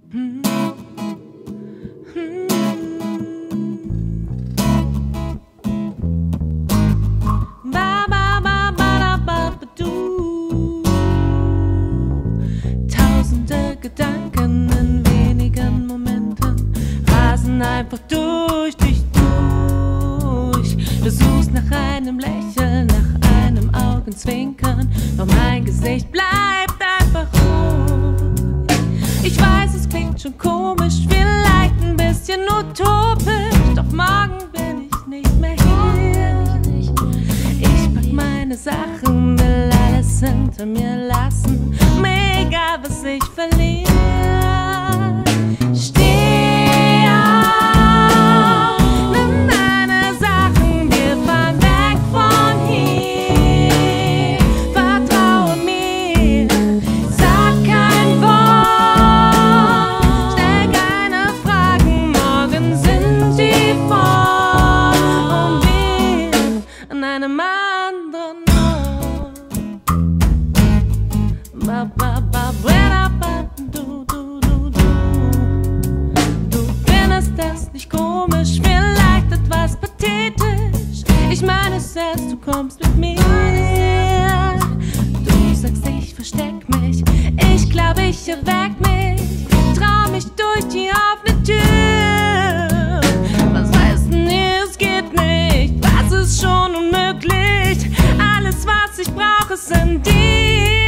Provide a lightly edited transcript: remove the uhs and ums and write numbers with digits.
Tausende Gedanken in wenigen Momenten rasen einfach durch dich durch. Du suchst nach einem Lächeln, nach einem Augenzwinkern, doch mein Gesicht bleibt einfach ruhig. Ich weiß, es klingt schon komisch, vielleicht ein bisschen utopisch, doch morgen bin ich nicht mehr hier. Ich pack meine Sachen, will alles hinter mir lassen, mir egal, was ich verliere. Steh auf, nimm deine Sachen, wir fahren weg von hier. Vertraue mir, sag kein Wort, stell keine Fragen, morgen sind die vor und wir an einem anderen Ort. Du findest das nicht komisch, vielleicht etwas pathetisch. Ich meine es ernst, du kommst mit mir. Du sagst, ich versteck mich, ich glaube, ich erweck mich, trau mich durch die offene Tür. Was heißt denn hier, es geht nicht, was ist schon unmöglich? Alles, was ich brauche, sind die.